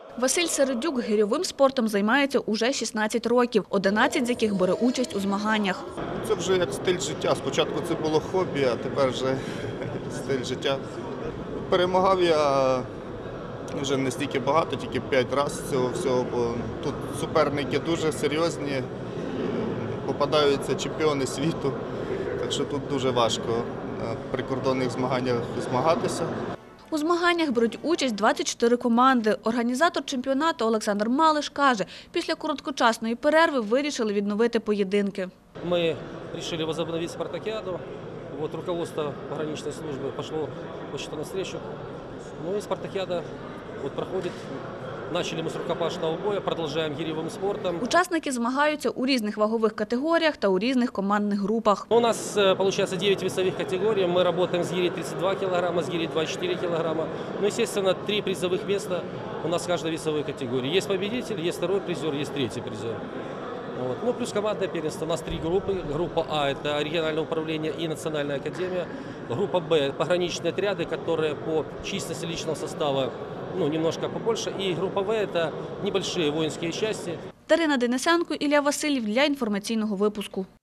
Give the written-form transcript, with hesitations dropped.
Василь Середюк гирьовим спортом займається уже 16 років, 11 з яких бере участь у змаганнях. Це вже як стиль життя. Спочатку це було хобі, а тепер вже стиль життя. Перемагав я вже не стільки багато, тільки 5 разів цього всього, бо тут суперники дуже серйозні, попадаються чемпіони світу, так що тут дуже важко на прикордонних змаганнях змагатися. У змаганнях беруть участь 24 команди. Організатор чемпіонату Олександр Малиш каже, після короткочасної перерви вирішили відновити поєдинки. Мы решили возобновить спартакиаду. Руководство пограничной службы пошло навстречу. Ну и спартакиада проходит. Начали мы с рукопашного боя, продолжаем гирьевым спортом. Учасники змагаються у різних вагових категоріях та у різних командних групах. У нас получается 9 весовых категорий. Мы работаем с гирей 32 килограмма, с гирей 24 килограмма. Ну, естественно, 3 призовых места у нас в каждой весовой категории. Есть победитель, есть второй призер, есть третий призер. Ну, плюс командное первенство. У нас 3 группы. Группа А – это региональное управление и национальная академия. Группа Б – пограничные отряды, которые по численности личного состава немножко побольше. И группа В – это небольшие воинские части. Дарина Денисенко, Ілля Васильєв для інформаційного випуску.